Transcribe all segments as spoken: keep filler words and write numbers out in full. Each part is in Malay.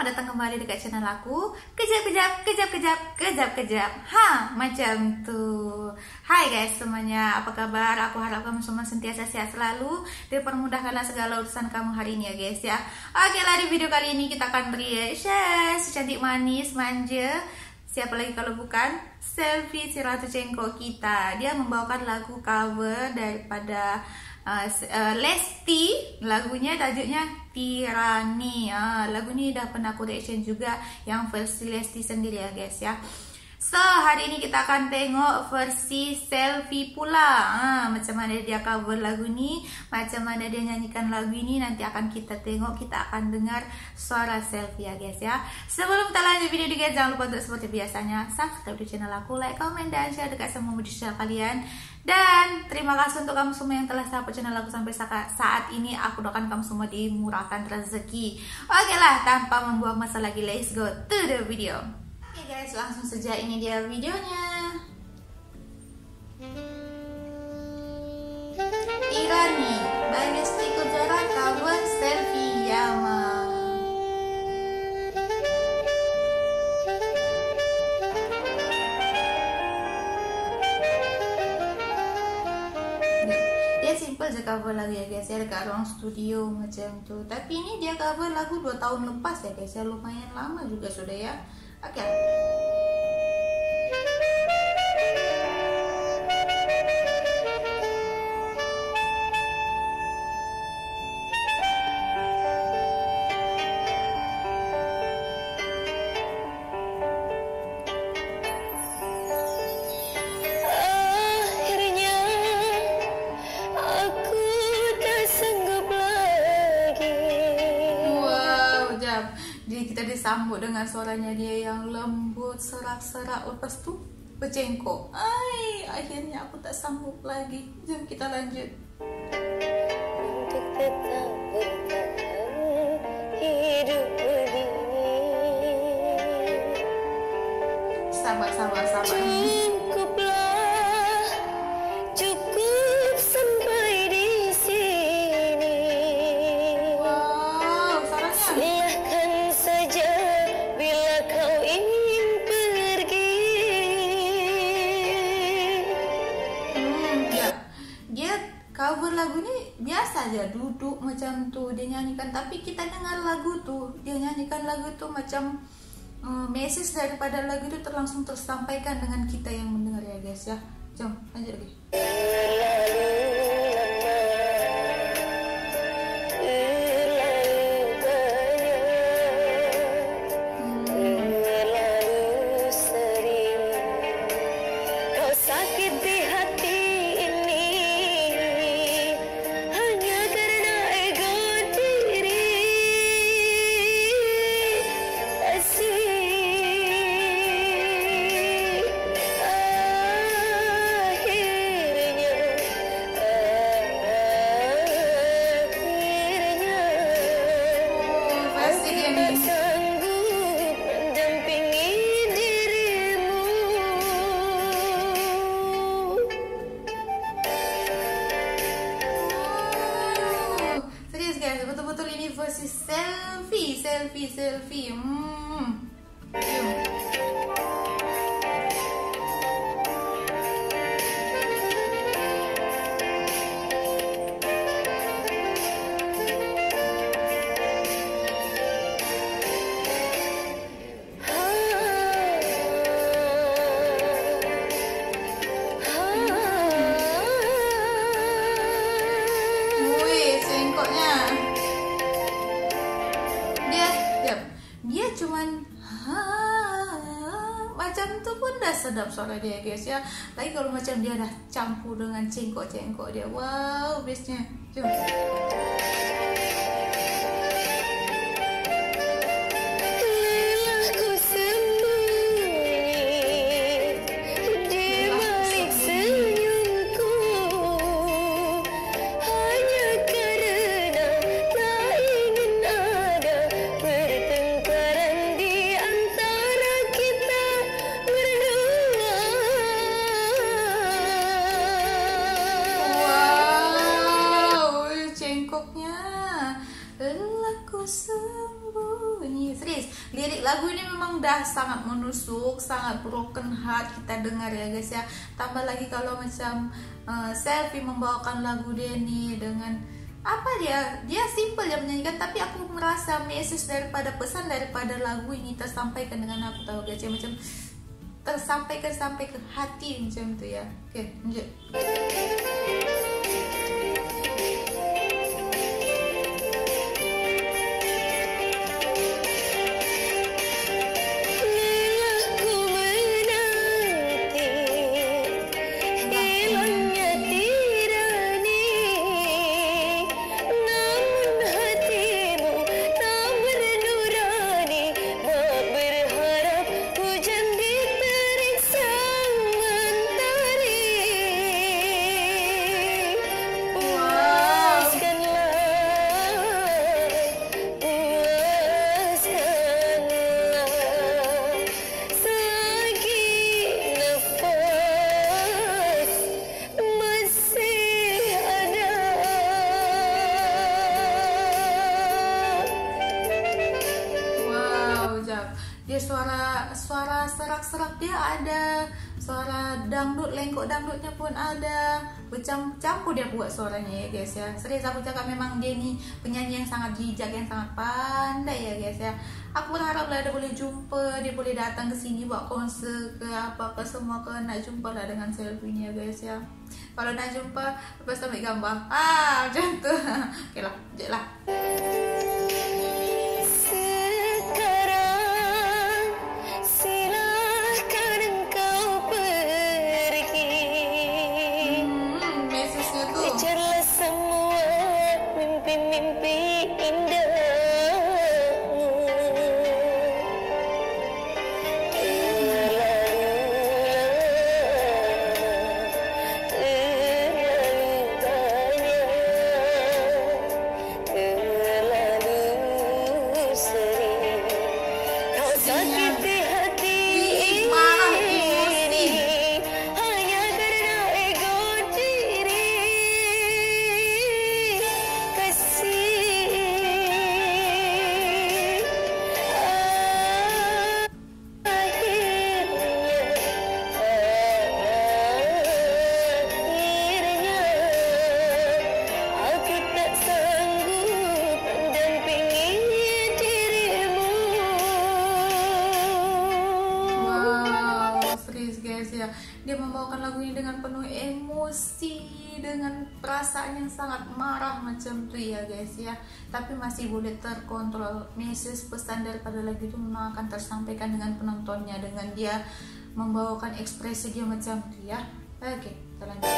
Selamat datang kembali dekat channel aku. Kejap-kejap, kejap-kejap, kejap-kejap. Ha, macam tuh. Hai guys semuanya, apa kabar? Aku harap kamu semua sentiasa sehat selalu, dipermudahkanlah segala urusan kamu hari ini ya guys ya. Oke lah, di video kali ini kita akan reaction si cantik manis manja. Siapa lagi kalau bukan Selfie, si Ratu Cengkok kita. Dia membawakan lagu cover daripada Uh, uh, Lesti, lagunya tajuknya Tirani. Uh, lagu ini udah pernah aku reaction juga yang versi Lesti sendiri ya guys ya. So hari ini kita akan tengok versi Selfie pula. uh, Macam mana dia cover lagu ini, macam mana dia nyanyikan lagu ini, nanti akan kita tengok, kita akan dengar suara Selfie ya guys ya. Sebelum kita lanjut video ini guys, jangan lupa untuk seperti biasanya subscribe di channel aku, like, comment, dan share dekat semua media sosial kalian. Dan terima kasih untuk kamu semua yang telah support channel aku sampai saat ini. Aku doakan kamu semua dimurahkan rezeki. Oke lah, tanpa membuang masa lagi, let's go to the video. Oke guys, langsung saja, ini dia videonya. Tirani by Lesti Kejora cover Selfie Yama. Dia simple aja cover lagu ya guys ya, dekat ruang studio macam tuh. Tapi ini dia cover lagu dua tahun lepas ya guys ya, lumayan lama juga sudah ya. Oke. Jadi kita disambut dengan suaranya dia yang lembut, serak-serak, lepas tuh bercengkok. Ay, akhirnya aku tak sanggup lagi. Jom kita lanjut. Untuk tetap bertahan hidup begini. Sabar, sabar, sabar. Cover lagu ini biasa aja, duduk macam tuh dia nyanyikan, tapi kita dengar lagu tuh dia nyanyikan lagu tuh macam uh, message daripada lagu itu terlangsung tersampaikan dengan kita yang mendengar ya guys ya. Jom lanjut lagi. Betul-betul ini versi Selfie, Selfie, Selfie. Hmm. Dia cuman ha, macam tuh pun dah sedap suara dia guys ya. Lagi kalau macam dia dah campur dengan cengkok-cengkok dia, wow bestnya. Jom. Cengkoknya lirik lagu ini memang dah sangat menusuk, sangat broken heart kita dengar ya guys ya. Tambah lagi kalau macam uh, Selfie membawakan lagu dia nih dengan apa dia dia simple yang menyanyikan, tapi aku merasa message daripada pesan daripada lagu ini tersampaikan dengan aku tahu guys ya, macam tersampaikan sampai ke hati macam tu ya. Oke, lanjut. Dia suara suara serak-serak dia ada, suara dangdut, lengkok dangdutnya pun ada, bercampur dia buat suaranya ya guys ya. Serius aku cakap, memang dia ni penyanyi yang sangat bijak, yang sangat pandai ya guys ya. Aku berharap lah dia boleh jumpa, dia boleh datang ke sini buat konser ke apa-apa semua ke, nak jumpa lah dengan Selfie ni ya guys ya. Kalau nak jumpa lepas tu ambil gambar, ah macam tu. Okey lah, sekejap lah. Dia membawakan lagu ini dengan penuh emosi, dengan perasaan yang sangat marah macam tu ya guys ya, tapi masih boleh terkontrol. Message pesan daripada lagu itu memang akan tersampaikan dengan penontonnya, dengan dia membawakan ekspresi dia macam tu ya. Oke, kita lanjut.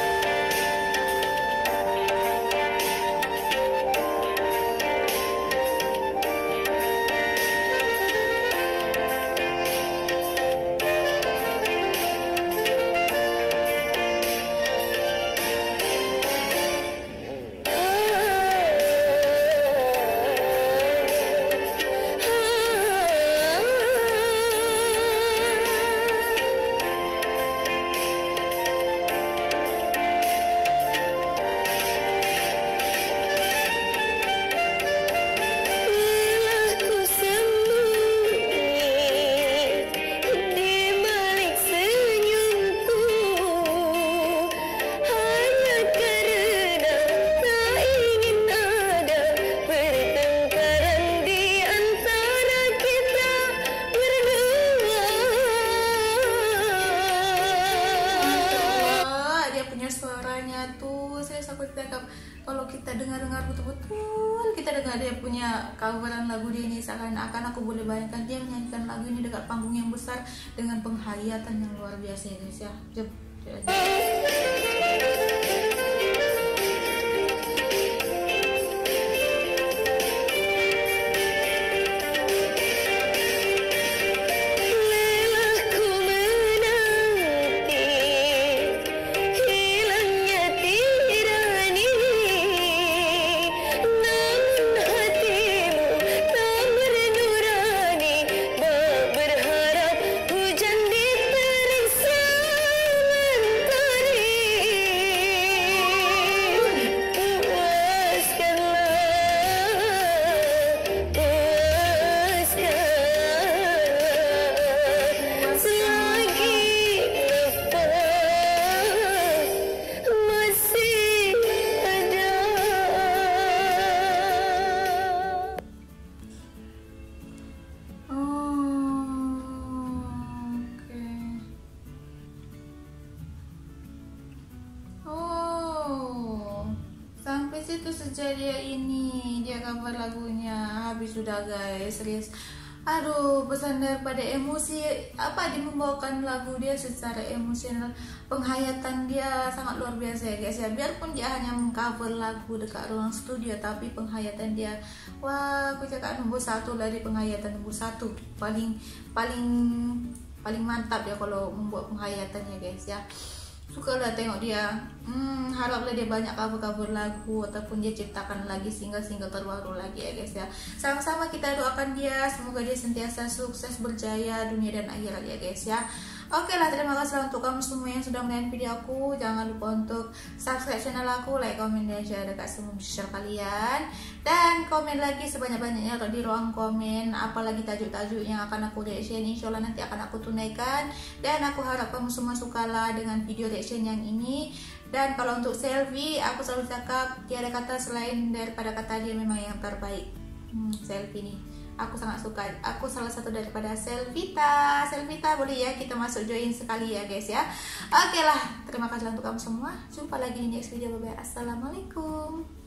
Suaranya tuh, saya sampai cakap, kalau kita dengar-dengar betul-betul, kita dengar dia punya coveran lagu dia ini, seakan-akan aku boleh bayangkan dia menyanyikan lagu ini dekat panggung yang besar dengan penghayatan yang luar biasa ya guys ya. Jom, ya dia ini, dia cover lagunya. Habis sudah guys, serius. Aduh, pesan daripada emosi, apa dia membawakan lagu dia secara emosional, penghayatan dia sangat luar biasa ya guys ya. Biarpun dia hanya mengcover lagu dekat ruang studio, tapi penghayatan dia, wah, aku cakap nombor satu lah di penghayatan, nombor satu, paling paling paling mantap ya kalau membuat penghayatan ya guys ya. Suka lah tengok dia. Hmm, haraplah dia banyak cover-cover lagu ataupun dia ciptakan lagi single-single terbaru lagi ya guys ya. Sama-sama kita doakan dia, semoga dia sentiasa sukses berjaya dunia dan akhirat ya guys ya. Oke lah, terima kasih untuk kamu semua yang sudah menonton video aku. Jangan lupa untuk subscribe channel aku, like, komen, dan share dekat semua sosial kalian. Dan komen lagi sebanyak-banyaknya di ruang komen, apalagi tajuk-tajuk yang akan aku reaction, insya Allah nanti akan aku tunaikan. Dan aku harap kamu semua sukalah dengan video reaction yang ini. Dan kalau untuk Selvi, aku selalu cakap tiada kata selain daripada kata dia memang yang terbaik. hmm, Selvi nih aku sangat suka, aku salah satu daripada Selvita. Selvita boleh ya kita masuk join sekali ya guys ya. Oke lah, terima kasih untuk kamu semua. Jumpa lagi di next video. Bye bye. Assalamualaikum.